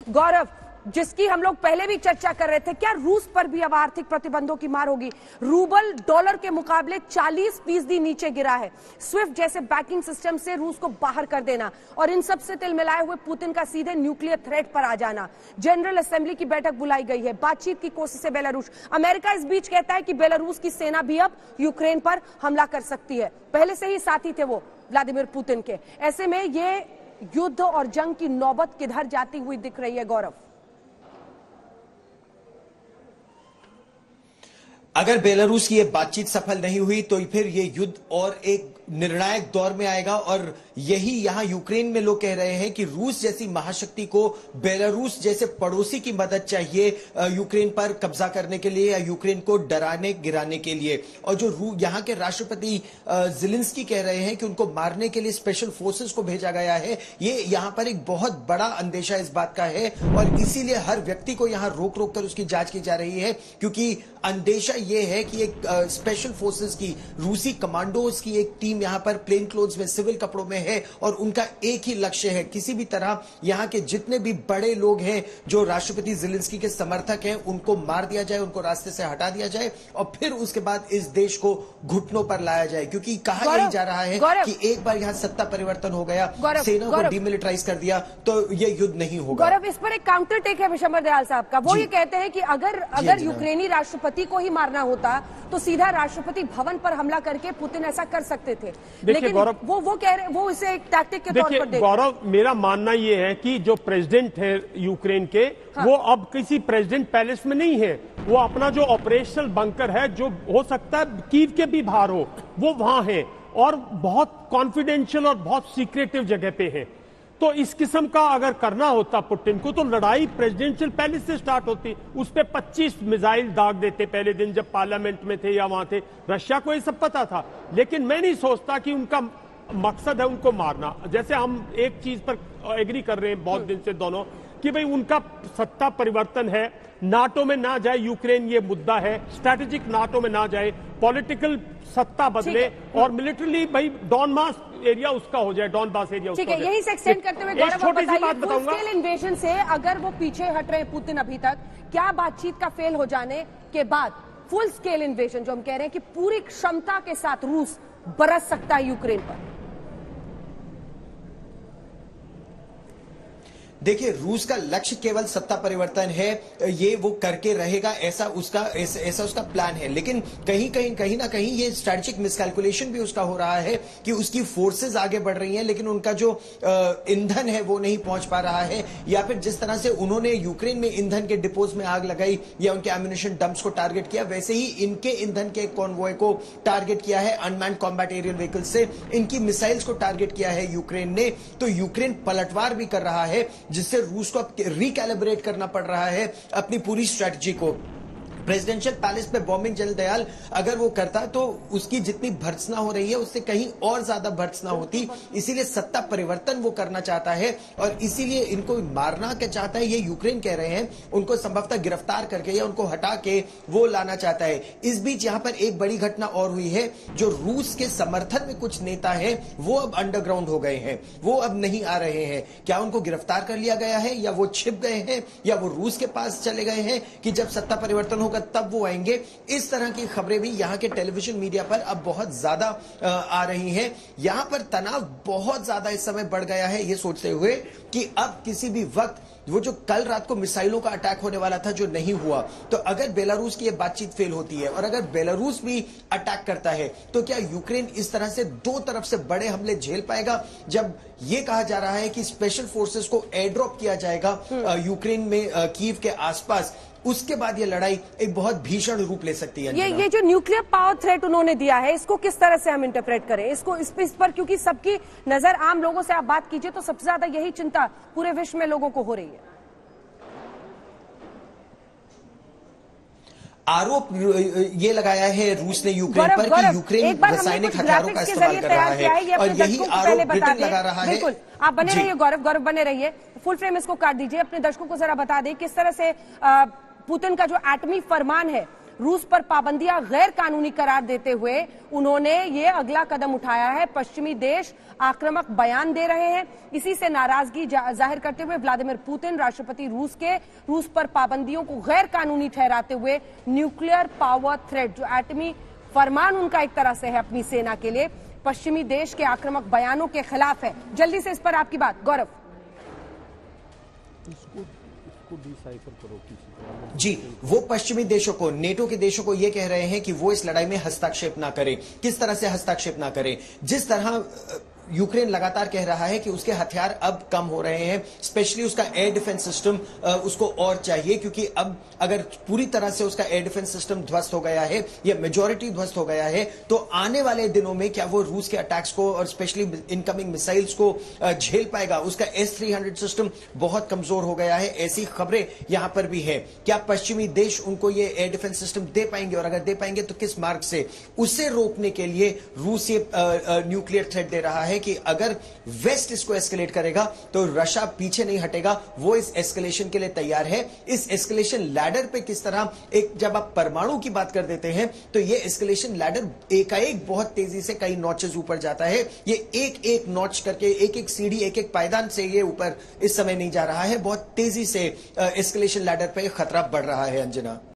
गौरव, जिसकी हम लोग पहले भी चर्चा कर रहे थे, क्या रूस पर भी अब आर्थिक प्रतिबंधों की मार होगी? रूबल डॉलर के मुकाबले 40% नीचे गिरा है। स्विफ्ट जैसे बैंकिंग सिस्टम से रूस को बाहर कर देना और इन सब से तिल मिलाए हुए पुतिन का सीधे न्यूक्लियर थ्रेट पर आ जाना। जनरल असेंबली की बैठक बुलाई गई है, बातचीत की कोशिश है बेलारूस। अमेरिका इस बीच कहता है कि बेलारूस की सेना भी अब यूक्रेन पर हमला कर सकती है। पहले से ही साथी थे वो व्लादिमीर पुतिन के। ऐसे में ये युद्ध और जंग की नौबत किधर जाती हुई दिख रही है गौरव? अगर बेलारूस की ये बातचीत सफल नहीं हुई तो फिर ये युद्ध और एक निर्णायक दौर में आएगा। और यही यहां यूक्रेन में लोग कह रहे हैं कि रूस जैसी महाशक्ति को बेलारूस जैसे पड़ोसी की मदद चाहिए यूक्रेन पर कब्जा करने के लिए या यूक्रेन को डराने गिराने के लिए। और जो यहां के राष्ट्रपति ज़ेलेंस्की कह रहे हैं कि उनको मारने के लिए स्पेशल फोर्सेस को भेजा गया है, ये यहां पर एक बहुत बड़ा अंदेशा इस बात का है। और इसीलिए हर व्यक्ति को यहां रोक रोक कर उसकी जांच की जा रही है, क्योंकि अंदेशा यह है कि एक स्पेशल फोर्सेस की, रूसी कमांडोज की एक टीम यहां पर प्लेन क्लोथ्स में, सिविल कपड़ों में है और उनका एक ही लक्ष्य है, किसी भी तरह यहां के जितने भी बड़े लोग हैं जो राष्ट्रपति ज़ेलेंस्की के समर्थक हैं उनको मार दिया जाए, उनको रास्ते से हटा दिया जाए और फिर उसके बाद इस देश को घुटनों पर लाया जाए। क्योंकि कहा यही जा रहा है कि एक बार यहां सत्ता परिवर्तन हो गया, सेना को डिमिलिटराइज कर दिया तो यह युद्ध नहीं होगा। गौरव, इस पर एक काउंटर टेक है विशंबर दयाल साहब का। वो ये कहते हैं कि अगर यूक्रेनी राष्ट्रपति को ही मारना होता तो सीधा राष्ट्रपति भवन पर हमला करके पुतिन ऐसा कर सकते थे। लेकिन वो कह रहे, वो इसे एक टैक्टिक के तौर पर देखते हैं। गौरव, मेरा मानना ये है कि जो प्रेसिडेंट है यूक्रेन के, वो अब किसी प्रेसिडेंट पैलेस में नहीं है। वो अपना जो ऑपरेशनल बंकर है, जो हो सकता है कीव के भी बाहर हो, वो वहां है और बहुत कॉन्फिडेंशियल और बहुत सीक्रेटिव जगह पे है। तो इस किस्म का अगर करना होता पुतिन को, तो लड़ाई प्रेसिडेंशियल पैलेस से स्टार्ट होती। उस पे 25 मिसाइल दाग देते पहले दिन जब पार्लियामेंट में थे या वहां थे। रशिया को ये सब पता था, लेकिन मैं नहीं सोचता कि उनका मकसद है उनको मारना। जैसे हम एक चीज पर एग्री कर रहे हैं बहुत दिन से दोनों, कि भाई उनका सत्ता परिवर्तन है, नाटो में ना जाए यूक्रेन, ये मुद्दा है। स्ट्रैटेजिक नाटो में ना जाए, पॉलिटिकल सत्ता बदले और मिलिटरली भाई डॉनबास एरिया उसका हो जाए, डॉनबास एरिया उसका हो जाए। यही से एक्सटेंड करते हुए एक छोटी सी बात बताऊंगा, फुल स्केल इन्वेजन से अगर वो पीछे हट रहे हैं पुतिन अभी तक, क्या बातचीत का फेल हो जाने के बाद फुल स्केल इन्वेजन जो हम कह रहे हैं कि पूरी क्षमता के साथ रूस बरस सकता है यूक्रेन पर? देखिए, रूस का लक्ष्य केवल सत्ता परिवर्तन है, ये वो करके रहेगा, ऐसा उसका प्लान है। लेकिन कहीं ना कहीं ये स्ट्रेटेजिक मिसकैलकुलेशन भी उसका हो रहा है कि उसकी फोर्सेस आगे बढ़ रही हैं लेकिन उनका जो ईंधन है वो नहीं पहुंच पा रहा है। या फिर जिस तरह से उन्होंने यूक्रेन में ईंधन के डिपोज में आग लगाई या उनके एम्यूनिशन डंप्स को टारगेट किया, वैसे ही इनके ईंधन के कॉन्वॉय को टारगेट किया है अनमैन्ड कॉम्बैट एरियल व्हीकल से। इनकी मिसाइल्स को टारगेट किया है यूक्रेन ने। तो यूक्रेन पलटवार भी कर रहा है, जिससे रूस को रिकैलिब्रेट करना पड़ रहा है अपनी पूरी स्ट्रेटजी को। प्रेसिडेंशियल पैलेस पे बॉम्बिंग, जनरल दयाल, अगर वो करता तो उसकी जितनी भर्त्सना हो रही है उससे कहीं और ज्यादा भर्त्सना होती। इसीलिए सत्ता परिवर्तन वो करना चाहता है और इसीलिए इनको मारना क्या चाहता है, ये यूक्रेन कह रहे हैं, उनको संभवतः गिरफ्तार करके या उनको हटा के वो लाना चाहता है। इस बीच यहां पर एक बड़ी घटना और हुई है, जो रूस के समर्थन में कुछ नेता है वो अब अंडरग्राउंड हो गए हैं, वो अब नहीं आ रहे हैं। क्या उनको गिरफ्तार कर लिया गया है या वो छिप गए हैं या वो रूस के पास चले गए हैं कि जब सत्ता परिवर्तन होगा तब वो आएंगे? इस तरह की खबरें भी यहां के टेलीविजन मीडिया पर अब बहुत ज्यादा आ रही हैं। यहां पर तनाव बहुत ज्यादा इस समय बढ़ गया है, ये सोचते हुए कि अब किसी भी वक्त वो जो कल रात को मिसाइलों का अटैक होने वाला था जो नहीं हुआ, तो अगर बेलारूस की ये बातचीत फेल होती है और अगर बेलारूस भी अटैक करता है तो क्या यूक्रेन इस तरह से दो तरफ से बड़े हमले झेल पाएगा? जब ये कहा जा रहा है कि स्पेशल फोर्सेस को एयर ड्रॉप किया जाएगा यूक्रेन में कीव के आसपास, उसके बाद ये लड़ाई एक बहुत भीषण रूप ले सकती है। ये जो न्यूक्लियर पावर थ्रेट उन्होंने दिया है, इसको किस तरह से हम इंटरप्रेट करें इसको, इस पर, क्योंकि सबकी नजर, आम लोगों से आप बात कीजिए तो सबसे ज्यादा यही चिंता पूरे विश्व में लोगों को हो रही है। आरोप ये लगाया है रूस ने यूक्रेन पर कि यूक्रेन रासायनिक हथियारों का इस्तेमाल कर रहा है और यही आरोप ब्रिटेन लगा रहा है। बिल्कुल, आप बने रहिए गौरव बने रहिए, फुल फ्रेम इसको काट दीजिए, अपने दर्शकों को जरा बता दें किस तरह से पुतिन का जो एटमी फरमान है रूस पर पाबंदियां गैर कानूनी करार देते हुए उन्होंने ये अगला कदम उठाया है। पश्चिमी देश आक्रामक बयान दे रहे हैं। इसी से नाराजगी जाहिर करते हुए व्लादिमीर पुतिन राष्ट्रपति रूस पर पाबंदियों को गैर कानूनी ठहराते हुए न्यूक्लियर पावर थ्रेट, जो एटमी फरमान उनका एक तरह से है अपनी सेना के लिए, पश्चिमी देश के आक्रामक बयानों के खिलाफ है। जल्दी से इस पर आपकी बात गौरव। इसको डिसाइफर करो किसी जी, वो पश्चिमी देशों को, नेटो के देशों को ये कह रहे हैं कि वो इस लड़ाई में हस्तक्षेप ना करें। किस तरह से हस्तक्षेप ना करें? जिस तरह यूक्रेन लगातार कह रहा है कि उसके हथियार अब कम हो रहे हैं, स्पेशली उसका एयर डिफेंस सिस्टम उसको और चाहिए, क्योंकि अब अगर पूरी तरह से उसका एयर डिफेंस सिस्टम ध्वस्त हो गया है या मेजॉरिटी ध्वस्त हो गया है, तो आने वाले दिनों में क्या वो रूस के अटैक्स को और स्पेशली इनकमिंग मिसाइल्स को झेल पाएगा? उसका S-300 सिस्टम बहुत कमजोर हो गया है, ऐसी खबरें यहां पर भी है। क्या पश्चिमी देश उनको ये एयर डिफेंस सिस्टम दे पाएंगे, और अगर दे पाएंगे तो किस मार्ग से? उसे रोकने के लिए रूस ये न्यूक्लियर थ्रेट दे रहा है कि अगर वेस्ट इसको एस्केलेट करेगा तो रशिया पीछे नहीं हटेगा, वो इस एस्केलेशन के लिए तैयार है। इस एस्केलेशन लैडर पे किस तरह, एक जब आप परमाणु की बात कर देते हैं तो ये एस्केलेशन लैडर एकाएक बहुत तेजी से कई नॉचेस ऊपर जाता है। ये एक एक नॉच करके, एक एक सीढ़ी, एक एक पायदान से ये ऊपर इस समय नहीं जा रहा है, बहुत तेजी से एस्केलेशन लैडर पे खतरा बढ़ रहा है। अंजना।